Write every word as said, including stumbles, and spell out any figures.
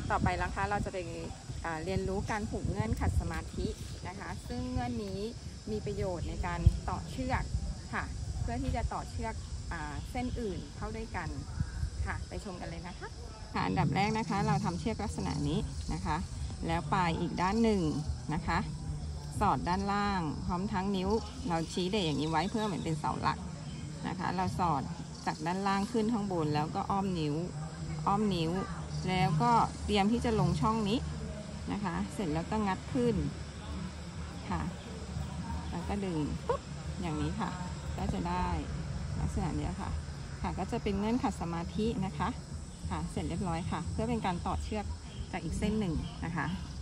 ต่อไปนะคะเราจะไปเรียนรู้การผูกเงื่อนขัดสมาธินะคะซึ่งเงื่อนนี้มีประโยชน์ในการต่อเชือกค่ะเพื่อที่จะต่อเชือกเส้นอื่นเข้าด้วยกันค่ะไปชมกันเลยนะคะค่ะอันดับแรกนะคะเราทำเชือกลักษณะนี้นะคะแล้วปลายอีกด้านหนึ่งนะคะสอดด้านล่างพร้อมทั้งนิ้วเราชี้เด่อย่างนี้ไว้เพื่อเหมือนเป็นเสาหลักนะคะเราสอดจากด้านล่างขึ้นข้างบนแล้วก็อ้อมนิ้วอ้อมนิ้วแล้วก็เตรียมที่จะลงช่องนี้นะคะเสร็จแล้วก็งัดขึ้นค่ะแล้วก็ดึงปุ๊บอย่างนี้ค่ะก็จะได้ลักษณะนี้ค่ะค่ะก็จะเป็นเงื่อนขัดสมาธินะคะค่ะเสร็จเรียบร้อยค่ะเพื่อเป็นการต่อเชือกจากอีกเส้นหนึ่งนะคะ